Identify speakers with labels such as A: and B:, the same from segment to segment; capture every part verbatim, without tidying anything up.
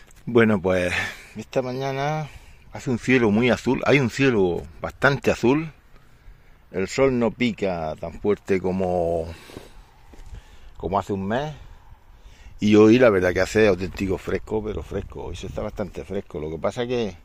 A: Bueno, pues esta mañana hace un cielo muy azul, hay un cielo bastante azul, el sol no pica tan fuerte como, como hace un mes y hoy la verdad que hace auténtico fresco, pero fresco, hoy se está bastante fresco, lo que pasa que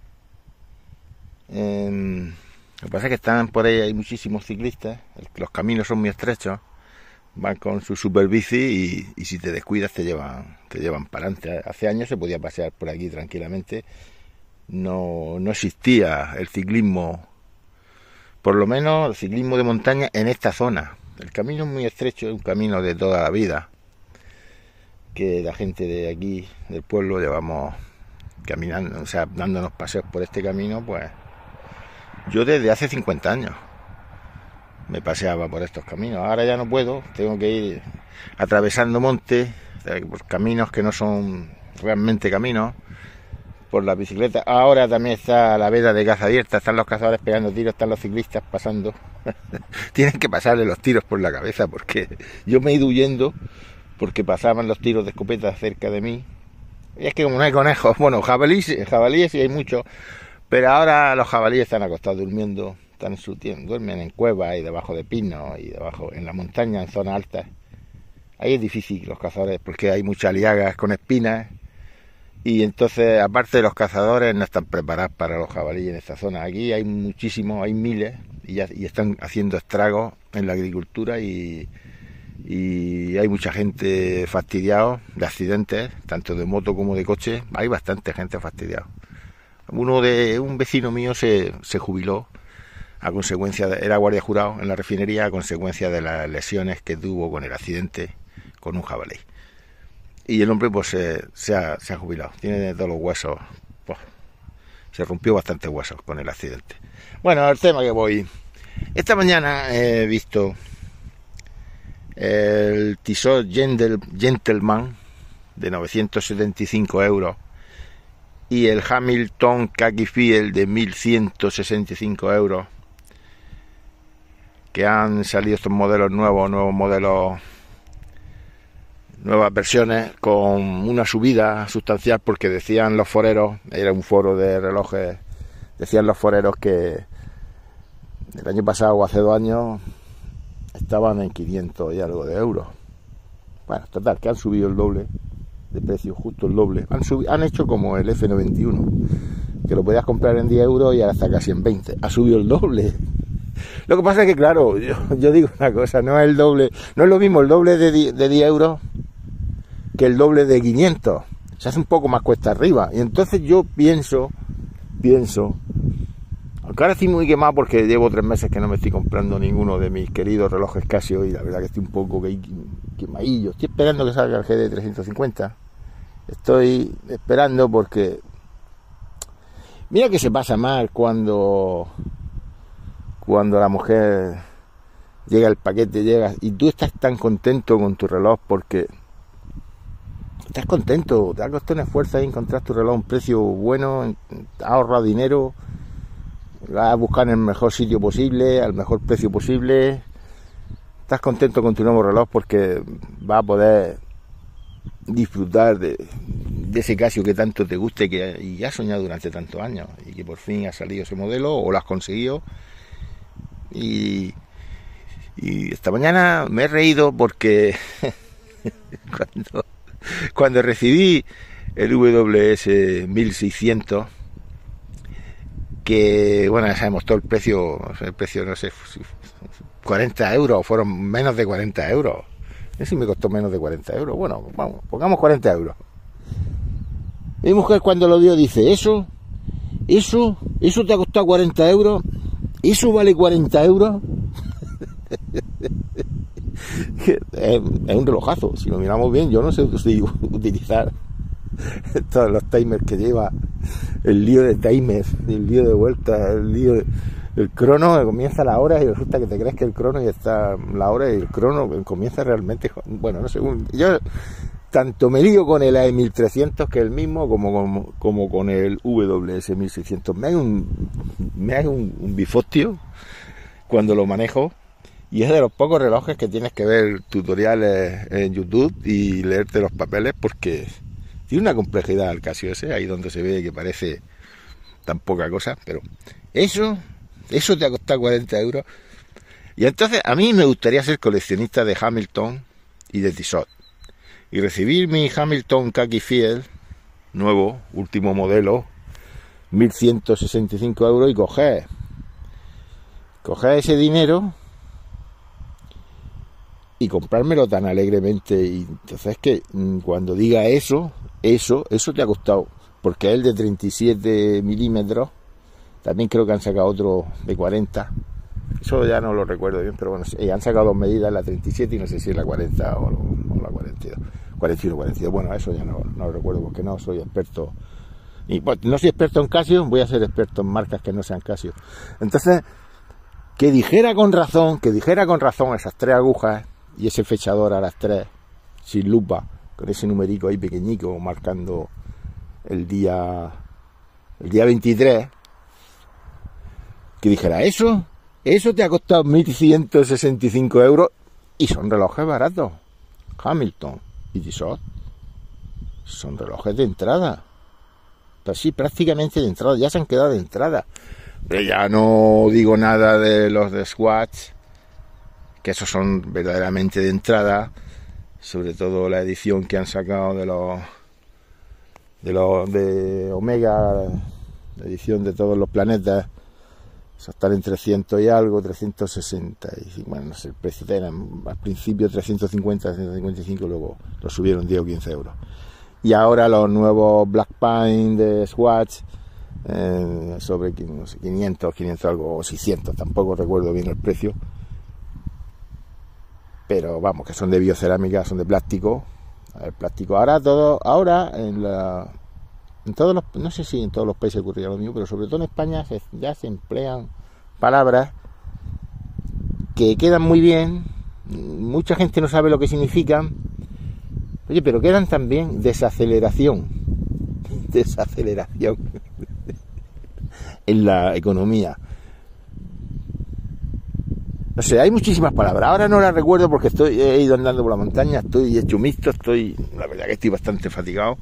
A: eh, lo que pasa es que están por ahí, hay muchísimos ciclistas, los caminos son muy estrechos, van con su super bici y, y si te descuidas te llevan te llevan para adelante. Hace años se podía pasear por aquí tranquilamente, no, no existía el ciclismo, por lo menos el ciclismo de montaña en esta zona. El camino es muy estrecho, es un camino de toda la vida, que la gente de aquí, del pueblo, llevamos caminando, o sea, dándonos paseos por este camino, pues yo desde hace cincuenta años me paseaba por estos caminos. Ahora ya no puedo, tengo que ir atravesando montes, por caminos que no son realmente caminos, por la bicicleta. Ahora también está la veda de caza abierta, están los cazadores pegando tiros, están los ciclistas pasando. Tienen que pasarle los tiros por la cabeza, porque yo me he ido huyendo porque pasaban los tiros de escopeta cerca de mí. Y es que como no hay conejos, bueno, jabalíes, jabalíes sí hay muchos, pero ahora los jabalíes están acostados durmiendo, están en su tiempo, duermen en cuevas y debajo de pinos y debajo en la montaña, en zonas altas. Ahí es difícil los cazadores porque hay muchas liagas con espinas y entonces, aparte de los cazadores, no están preparados para los jabalíes en esta zona. Aquí hay muchísimos, hay miles y, ya, y están haciendo estragos en la agricultura y, y hay mucha gente fastidiada de accidentes, tanto de moto como de coche. Hay bastante gente fastidiada. Uno de un vecino mío se, se jubiló a consecuencia de, era guardia jurado en la refinería a consecuencia de las lesiones que tuvo con el accidente con un jabalí. Y el hombre pues se, se, ha, se ha jubilado, tiene todos los huesos, pues, se rompió bastantes huesos con el accidente. Bueno, al tema que voy. Esta mañana he visto el Tissot Gentleman de novecientos setenta y cinco euros y el Hamilton Khaki Field de mil ciento sesenta y cinco euros, que han salido estos modelos nuevos, nuevos modelos, nuevas versiones con una subida sustancial, porque decían los foreros, era un foro de relojes, decían los foreros que el año pasado o hace dos años estaban en quinientos y algo de euros. Bueno, total, que han subido el doble de precio, justo el doble. Han, subido, han hecho como el F noventa y uno, que lo podías comprar en diez euros y ahora está casi en veinte. Ha subido el doble. Lo que pasa es que, claro, yo, yo digo una cosa, no es el doble, no es lo mismo el doble de diez, de diez euros que el doble de quinientos. Se hace un poco más cuesta arriba. Y entonces yo pienso, pienso, aunque ahora estoy muy quemado porque llevo tres meses que no me estoy comprando ninguno de mis queridos relojes Casio y la verdad que estoy un poco quemadillo. Estoy esperando que salga el G D trescientos cincuenta. Estoy esperando porque mira que se pasa mal cuando cuando la mujer llega el paquete, llega y tú estás tan contento con tu reloj porque estás contento, te ha costado un esfuerzo ahí encontrar tu reloj a un precio bueno, has ahorrado dinero, vas a buscar en el mejor sitio posible, al mejor precio posible, estás contento con tu nuevo reloj porque vas a poder disfrutar de, de ese Casio que tanto te guste que, y has soñado durante tantos años y que por fin ha salido ese modelo o lo has conseguido. Y, y esta mañana me he reído porque cuando, cuando recibí el W S mil seiscientos, que bueno, ya sabemos todo el precio, el precio no sé, cuarenta euros, fueron menos de cuarenta euros. No sé si me costó menos de cuarenta euros. Bueno, vamos, pongamos cuarenta euros. Mi mujer cuando lo vio dice, ¿eso? ¿Eso? ¿Eso te ha costado cuarenta euros? ¿Eso vale cuarenta euros? es, es un relojazo, si lo miramos bien. Yo no sé utilizar todos los timers que lleva, el lío de timers, el lío de vueltas, el lío de, el crono, comienza la hora y resulta que te crees que el crono ya está la hora y el crono comienza realmente, bueno, no sé, yo tanto me lío con el A E mil trescientos que el mismo como, como, como con el W S mil seiscientos. Me hay un me hay un, un bifostio cuando lo manejo y es de los pocos relojes que tienes que ver tutoriales en YouTube y leerte los papeles porque Tiene una complejidad el Casio ese, ahí donde se ve que parece tan poca cosa, pero eso, eso te ha costado cuarenta euros. Y entonces a mí me gustaría ser coleccionista de Hamilton y de Tissot y recibir mi Hamilton Khaki Field nuevo, último modelo, mil ciento sesenta y cinco euros, y coger coger ese dinero y comprármelo tan alegremente. Y entonces es que cuando diga eso, eso, eso te ha costado, porque es el de treinta y siete milímetros, también creo que han sacado otro de cuarenta, eso ya no lo recuerdo bien, pero bueno, han sacado dos medidas, la treinta y siete y no sé si es la cuarenta o, o la cuarenta y dos, cuarenta y uno, cuarenta y dos, bueno, eso ya no, no lo recuerdo porque no soy experto, y bueno, no soy experto en Casio, voy a ser experto en marcas que no sean Casio. Entonces, que dijera con razón, que dijera con razón esas tres agujas y ese fechador a las tres, sin lupa, con ese numerico ahí pequeñico, marcando el día, el día veintitrés, que dijera eso, eso te ha costado mil ciento sesenta y cinco euros, y son relojes baratos. Hamilton y Tissot son relojes de entrada, pues sí, prácticamente de entrada, ya se han quedado de entrada. Pero ya no digo nada de los de Swatch, que esos son verdaderamente de entrada, sobre todo la edición que han sacado de los de los de Omega, la edición de todos los planetas, eso están en trescientos y algo, trescientos sesenta y cinco, bueno, no sé, el precio eran al principio trescientos cincuenta, trescientos cincuenta y cinco, luego lo subieron diez o quince euros. Y ahora los nuevos Black Pine de Swatch, Eh, sobre no sé, quinientos, quinientos algo, o seiscientos, tampoco recuerdo bien el precio, pero vamos, que son de biocerámica, son de plástico. El plástico ahora todo, ahora en la en todos los, no sé si en todos los países ocurría lo mismo, pero sobre todo en España se, ya se emplean palabras que quedan muy bien, mucha gente no sabe lo que significan, oye, pero quedan también. Desaceleración, desaceleración en la economía. No sé, hay muchísimas palabras. Ahora no las recuerdo porque estoy he ido andando por la montaña, estoy hecho mixto, estoy, la verdad que estoy bastante fatigado.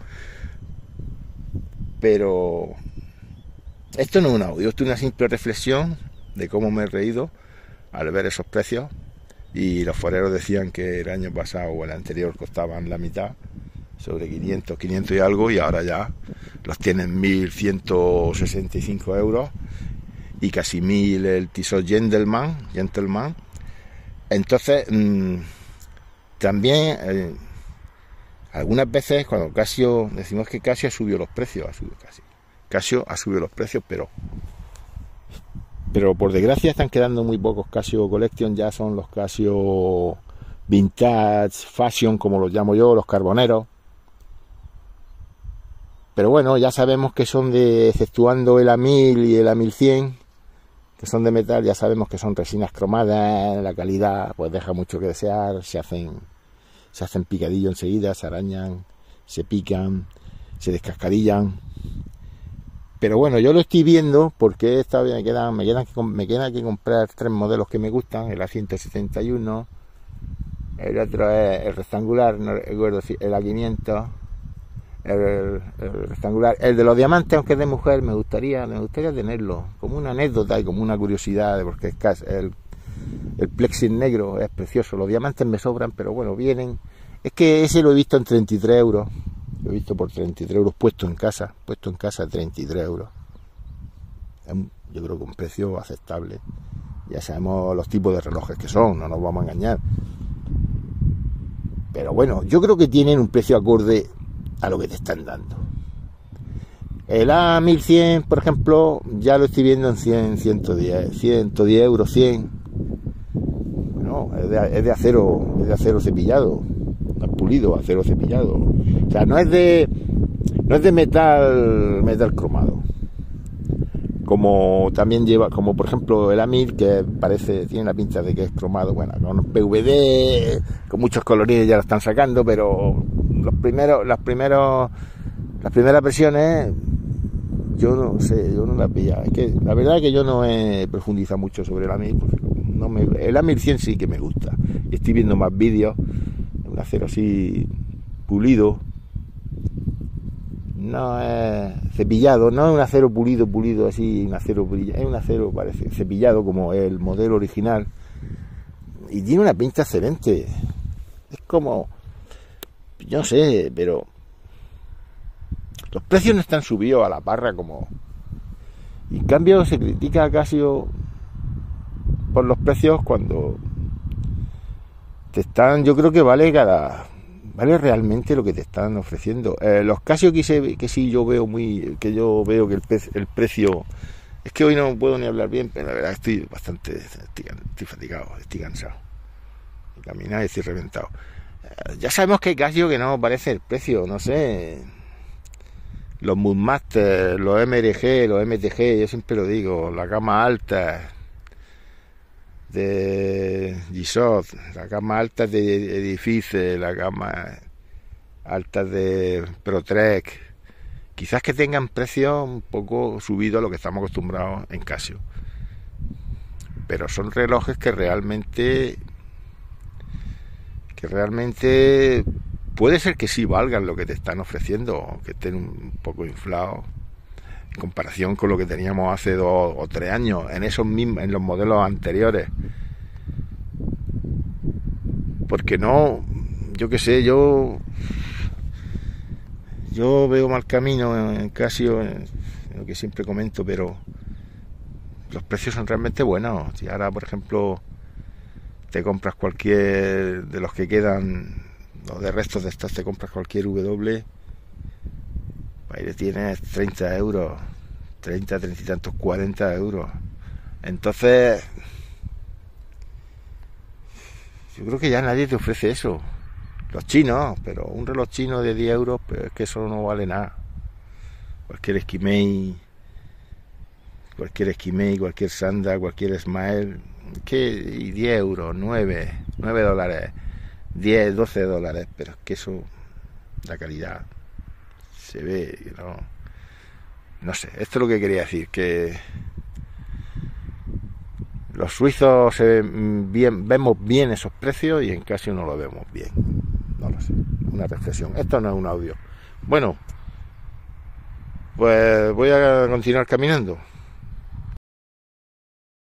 A: Pero esto no es un audio, esto es una simple reflexión de cómo me he reído al ver esos precios. Y los foreros decían que el año pasado o el anterior costaban la mitad, sobre quinientos, quinientos y algo, y ahora ya los tienen mil ciento sesenta y cinco euros y casi mil el Tissot Gentleman, Gentleman. Entonces, mmm, también eh, algunas veces cuando Casio, decimos que Casio ha subido los precios, ha subido Casio, Casio ha subido los precios, pero pero por desgracia están quedando muy pocos Casio Collection, ya son los Casio Vintage, Fashion, como los llamo yo, los carboneros. Pero bueno, ya sabemos que son de, exceptuando el A mil y el A mil cien, que son de metal, ya sabemos que son resinas cromadas, la calidad pues deja mucho que desear, se hacen se hacen picadillo enseguida, se arañan, se pican, se descascarillan. Pero bueno, yo lo estoy viendo porque esta vez me quedan, me quedan, me quedan que comprar tres modelos que me gustan, el A ciento setenta y uno, el otro es el rectangular, no recuerdo si el A quinientos, el, el rectangular, el de los diamantes, aunque es de mujer, me gustaría, me gustaría tenerlo como una anécdota y como una curiosidad, porque es casi, el, el plexis negro es precioso, los diamantes me sobran, pero bueno, vienen. Es que ese lo he visto en treinta y tres euros, lo he visto por treinta y tres euros, puesto en casa, puesto en casa treinta y tres euros. Es un, yo creo que un precio aceptable. Ya sabemos los tipos de relojes que son, no nos vamos a engañar. Pero bueno, yo creo que tienen un precio acorde a lo que te están dando. El A mil cien, por ejemplo, ya lo estoy viendo en cien, ciento diez, ciento diez euros, cien. Bueno, es de, es de acero, es de acero cepillado, no es pulido, acero cepillado. O sea, no es de, no es de metal, metal cromado. Como también lleva, como por ejemplo el A mil, que parece, tiene la pinta de que es cromado, bueno, con P V D, con muchos colorines ya lo están sacando, pero los primeros, las primeros, las primeras versiones, yo no sé, yo no las veía. Es que la verdad es que yo no he profundizado mucho sobre el A mil, porque no me, el A mil cien sí que me gusta. Y estoy viendo más vídeos, un acero así pulido, no es cepillado, no es un acero pulido, pulido así, un acero brillante, es un acero parece cepillado como el modelo original y tiene una pinta excelente. Es como, yo no sé, pero los precios no están subidos a la parra como, y en cambio se critica a Casio por los precios cuando te están, yo creo que vale cada vale realmente lo que te están ofreciendo. Eh, los Casio que, se, que sí yo veo muy, que yo veo que el, el precio, es que hoy no puedo ni hablar bien, pero la verdad estoy bastante, estoy, estoy fatigado, estoy cansado de caminar y estoy reventado. Eh, ya sabemos que hay Casio que no parece el precio, no sé, los Moodmaster, los M R G, los M T G, yo siempre lo digo, la gama alta de G-Shock, la gama alta de Edifice, la gama alta de ProTrek, quizás que tengan precios un poco subidos a lo que estamos acostumbrados en Casio, pero son relojes que realmente que realmente puede ser que sí valgan lo que te están ofreciendo, que estén un poco inflados en comparación con lo que teníamos hace dos o tres años en esos mismos, en los modelos anteriores. Porque no, yo qué sé, yo yo veo mal camino en Casio, en lo que siempre comento, pero los precios son realmente buenos. Si ahora, por ejemplo, te compras cualquier de los que quedan, o de restos de estos, te compras cualquier W, ahí le tienes treinta euros, treinta, treinta y tantos, cuarenta euros. Entonces, yo creo que ya nadie te ofrece eso. Los chinos, pero un reloj chino de diez euros, pues es que eso no vale nada. Cualquier Esquimei, cualquier Esquimei, cualquier Sanda, cualquier Smile, que y diez euros, nueve, nueve dólares, diez, doce dólares, pero es que eso, la calidad se ve, no, no sé, esto es lo que quería decir, que los suizos se ven bien, vemos bien esos precios y en Casio no lo vemos bien, no lo sé, una reflexión, esto no es un audio. Bueno, pues voy a continuar caminando.